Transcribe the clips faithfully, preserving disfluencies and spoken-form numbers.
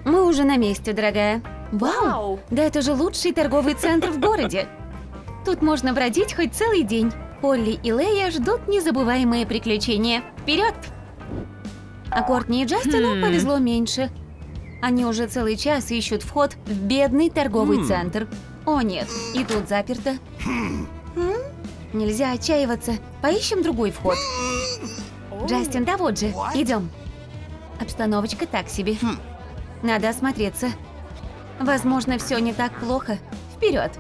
Мы уже на месте, дорогая. Вау! Да это же лучший торговый центр в городе. Тут можно бродить хоть целый день. Полли и Лея ждут незабываемые приключения. Вперед! А Кортни и Джастину Хм. повезло меньше. Они уже целый час ищут вход в бедный торговый Хм. центр. О нет, и тут заперто. М? Нельзя отчаиваться. Поищем другой вход. Джастин, да вот же. Идем. Обстановочка так себе. Надо осмотреться. Возможно, все не так плохо. Вперед!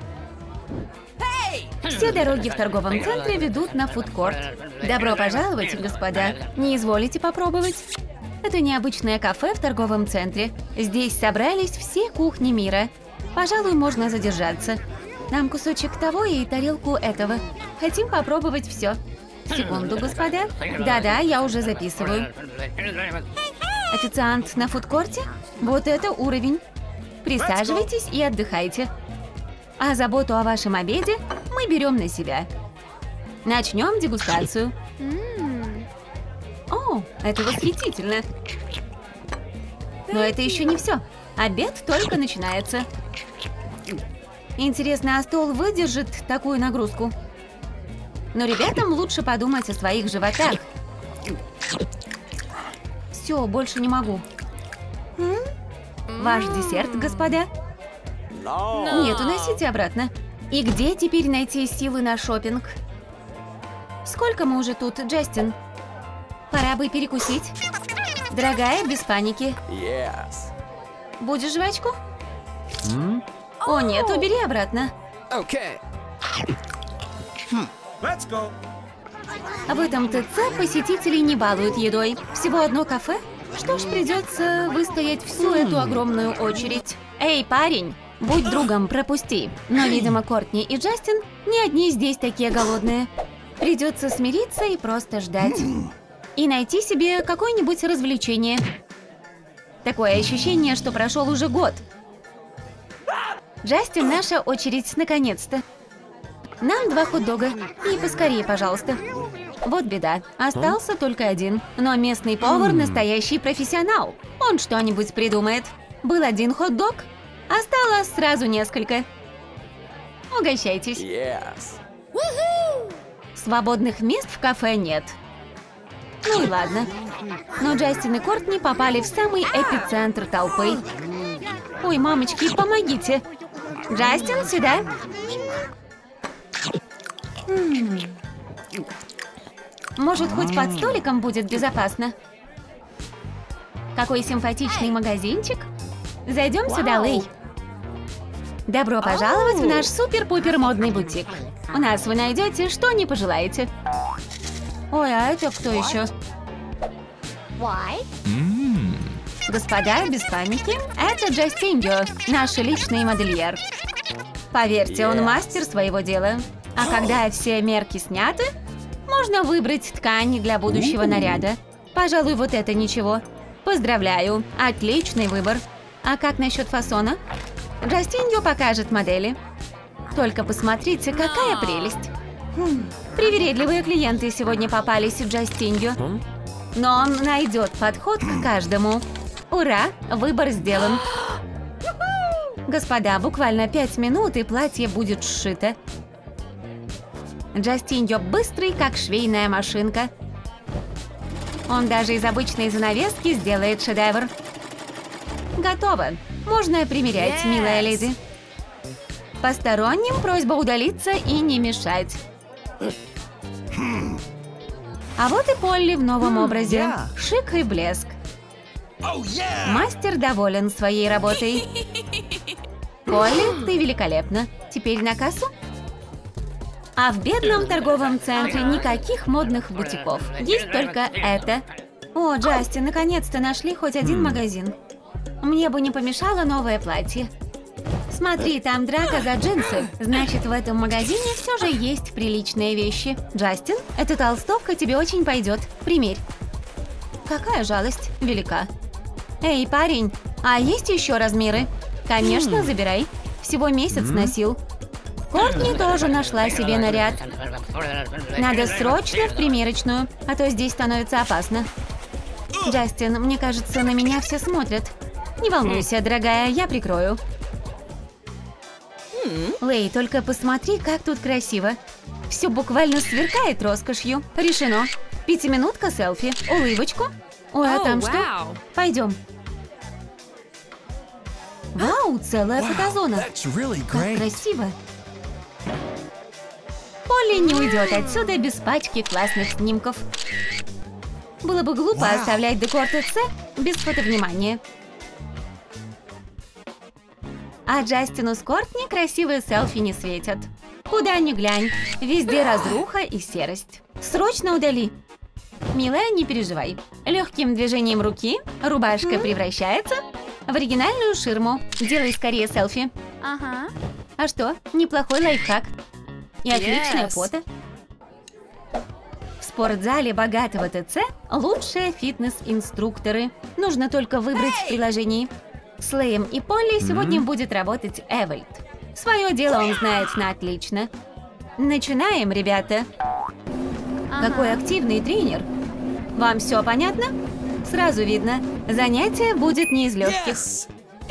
Все дороги в торговом центре ведут на фудкорт. Добро пожаловать, господа. Не изволите попробовать? Это необычное кафе в торговом центре. Здесь собрались все кухни мира. Пожалуй, можно задержаться. Нам кусочек того и тарелку этого. Хотим попробовать все. Секунду, господа. Да-да, я уже записываю. Официант на фудкорте? Вот это уровень. Присаживайтесь и отдыхайте. А заботу о вашем обеде мы берем на себя. Начнем дегустацию. О, это восхитительно. Но это еще не все. Обед только начинается. Интересно, а стол выдержит такую нагрузку? Но ребятам лучше подумать о своих животах. Все, больше не могу. Ваш десерт, господа? Нет, уносите обратно. И где теперь найти силы на шопинг? Сколько мы уже тут, Джастин? Пора бы перекусить. Дорогая, без паники. Yes. Будешь жвачку? О нет, убери обратно. Okay. Let's go. В этом ТЦ посетителей не балуют едой. Всего одно кафе? Что ж, придется выстоять всю эту огромную очередь. Эй, парень, будь другом, пропусти. Но, видимо, Кортни и Джастин не одни здесь такие голодные. Придется смириться и просто ждать. И найти себе какое-нибудь развлечение. Такое ощущение, что прошел уже год. Джастин, наша очередь, наконец-то. Нам два хот-дога. И поскорее, пожалуйста. Вот беда. Остался только один. Но местный повар настоящий профессионал. Он что-нибудь придумает. Был один хот-дог, осталось сразу несколько. Угощайтесь. Yes. Свободных мест в кафе нет. Ну и ладно. Но Джастин и Кортни попали в самый эпицентр толпы. Ой, мамочки, помогите. Джастин, сюда. М. Может, хоть под столиком будет безопасно? Какой симпатичный магазинчик. Зайдем сюда, Лей. Добро пожаловать в наш супер-пупер модный бутик. У нас вы найдете, что не пожелаете. Ой, а это кто еще? Господа, без паники, это Джастиньо, наш личный модельер. Поверьте, он мастер своего дела. А когда все мерки сняты, можно выбрать ткань для будущего наряда. Пожалуй, вот это ничего. Поздравляю, отличный выбор. А как насчет фасона? Джастиньо покажет модели. Только посмотрите, какая прелесть. Хм, привередливые клиенты сегодня попались в Джастиньо. Но он найдет подход к каждому. Ура, выбор сделан. Господа, буквально пять минут, и платье будет сшито. Джастиньо быстрый, как швейная машинка. Он даже из обычной занавески сделает шедевр. Готово. Можно примерять, Yes. милая леди. Посторонним просьба удалиться и не мешать. А вот и Полли в новом образе. yeah. Шик и блеск. Oh yeah. Мастер доволен своей работой. Полли, ты великолепна. Теперь на кассу? А в бедном торговом центре никаких модных бутиков. Есть только это. О, Джастин, наконец-то нашли хоть один магазин. Мне бы не помешало новое платье. Смотри, там драка за джинсы. Значит, в этом магазине все же есть приличные вещи. Джастин, эта толстовка тебе очень пойдет. Примерь. Какая жалость велика. Эй, парень, а есть еще размеры? Конечно, забирай. Всего месяц носил. Кортни тоже нашла себе наряд. Надо срочно в примерочную, а то здесь становится опасно. Джастин, мне кажется, на меня все смотрят. Не волнуйся, дорогая, я прикрою. Лэй, только посмотри, как тут красиво. Все буквально сверкает роскошью. Решено. Пятиминутка селфи. Улыбочку. Ой, а там что? Пойдем. Вау, целая фотозона. That's really Как great. красиво. Полли не уйдет отсюда без пачки классных снимков. Было бы глупо Вау. оставлять декор ТЦ без фотовнимания. А Джастину с Кортни красивые селфи не светят. Куда ни глянь, везде разруха и серость. Срочно удали. Милая, не переживай. Легким движением руки рубашка превращается в оригинальную ширму. Делай скорее селфи. Ага. А что, неплохой лайфхак. И отличное Yes. фото. В спортзале богатого ТЦ лучшие фитнес-инструкторы. Нужно только выбрать в приложении. С Лэем и Полли сегодня будет работать Эвальд. Свое дело он знает на отлично. Начинаем, ребята. Какой активный тренер. Вам все понятно? Сразу видно, занятие будет не из легких. Yes.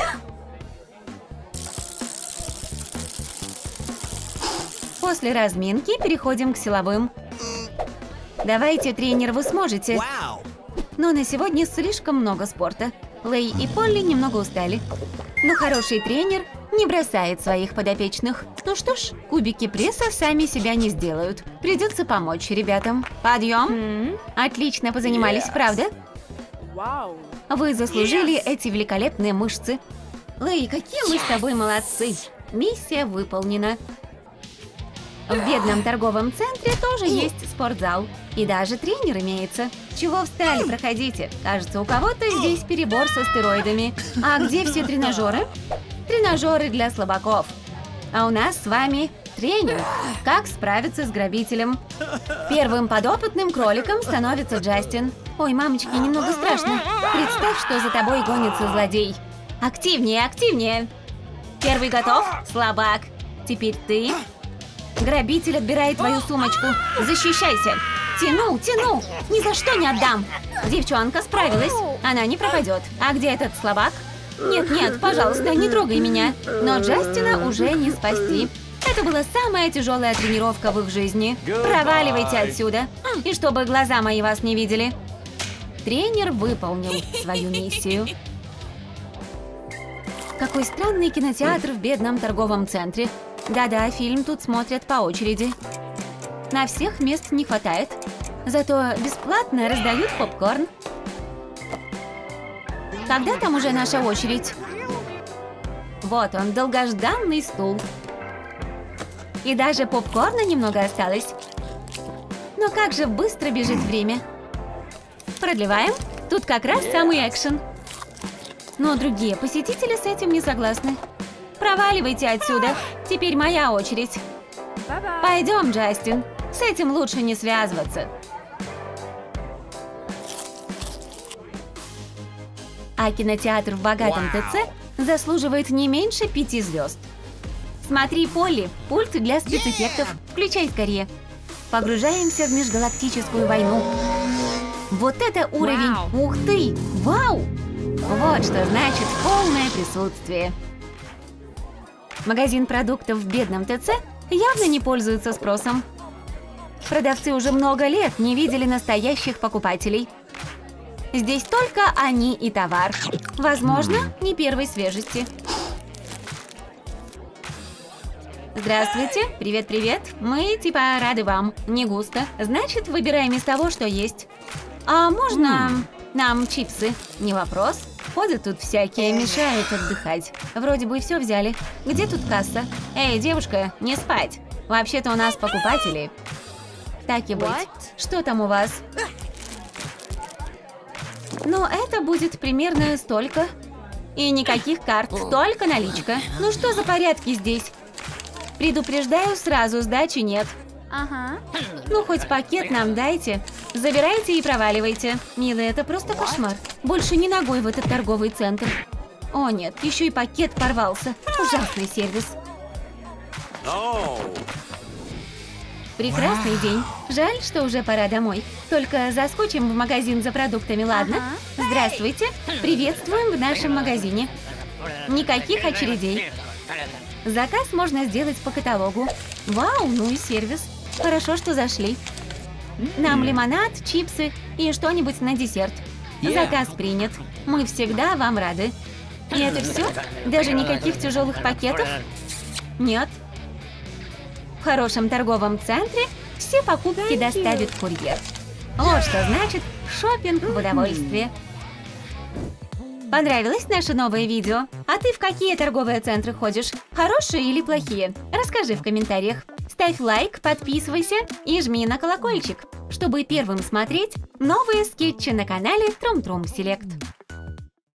После разминки переходим к силовым. Давайте, тренер, вы сможете. Wow. Но на сегодня слишком много спорта. Лэй и Полли немного устали. Но хороший тренер не бросает своих подопечных. Ну что ж, кубики пресса сами себя не сделают. Придется помочь ребятам. Подъем. Отлично позанимались, Yes. правда? Вау. Вы заслужили эти великолепные мышцы. Лэй, какие мы с тобой молодцы. Миссия выполнена. В бедном торговом центре тоже есть спортзал. И даже тренер имеется. Чего встали, проходите. Кажется, у кого-то здесь перебор со стероидами. А где все тренажеры? Тренажеры для слабаков. А у нас с вами тренинг. Как справиться с грабителем. Первым подопытным кроликом становится Джастин. Ой, мамочки, немного страшно. Представь, что за тобой гонится злодей. Активнее, активнее. Первый готов? Слабак. Теперь ты. Грабитель отбирает твою сумочку. Защищайся. Тяну, тяну. Ни за что не отдам. Девчонка справилась. Она не пропадет. А где этот слабак? Нет, нет, пожалуйста, не трогай меня. Но Джастина уже не спасти. Это была самая тяжелая тренировка в их жизни. Проваливайте отсюда. И чтобы глаза мои вас не видели. Тренер выполнил свою миссию. Какой странный кинотеатр в бедном торговом центре. Да-да, фильм тут смотрят по очереди. На всех мест не хватает. Зато бесплатно раздают попкорн. Когда там уже наша очередь? Вот он, долгожданный стул. И даже попкорна немного осталось. Но как же быстро бежит время. Продлеваем. Тут как раз самый экшен. Но другие посетители с этим не согласны. Проваливайте отсюда. Теперь моя очередь. Бай-бай. Пойдем, Джастин. С этим лучше не связываться. А кинотеатр в богатом ТЦ заслуживает не меньше пяти звезд. Смотри, Полли, пульт для спецэффектов. Включай скорее. Погружаемся в межгалактическую войну. Вот это уровень! Вау. Ух ты! Вау! Вот что значит полное присутствие. Магазин продуктов в бедном ТЦ явно не пользуется спросом. Продавцы уже много лет не видели настоящих покупателей. Здесь только они и товар. Возможно, не первой свежести. Здравствуйте, привет-привет. Мы типа рады вам. Не густо. Значит, выбираем из того, что есть. А можно нам чипсы? Не вопрос. Ходят тут всякие, мешают отдыхать. Вроде бы все взяли. Где тут касса? Эй, девушка, не спать. Вообще-то у нас покупатели. Так и быть. What? Что там у вас? Ну, это будет примерно столько. И никаких карт, только наличка. Ну что за порядки здесь? Предупреждаю, сразу сдачи нет. Ага. Ну, хоть пакет нам дайте. Забирайте и проваливайте. Милый, это просто кошмар. Больше не ногой в этот торговый центр. О нет, еще и пакет порвался. Ужасный сервис. Oh. Прекрасный день. Жаль, что уже пора домой. Только заскочим в магазин за продуктами, ладно? Ага. Здравствуйте. Приветствуем в нашем магазине. Никаких очередей. Заказ можно сделать по каталогу. Вау, ну и сервис. Хорошо, что зашли. Нам лимонад, чипсы и что-нибудь на десерт. Заказ принят. Мы всегда вам рады. И это все? Даже никаких тяжелых пакетов? Нет. В хорошем торговом центре все покупки доставит курьер. Вот что значит шопинг в удовольствие. Понравилось наше новое видео? А ты в какие торговые центры ходишь? Хорошие или плохие? Расскажи в комментариях. Ставь лайк, подписывайся и жми на колокольчик, чтобы первым смотреть новые скетчи на канале Трум Трум Селект.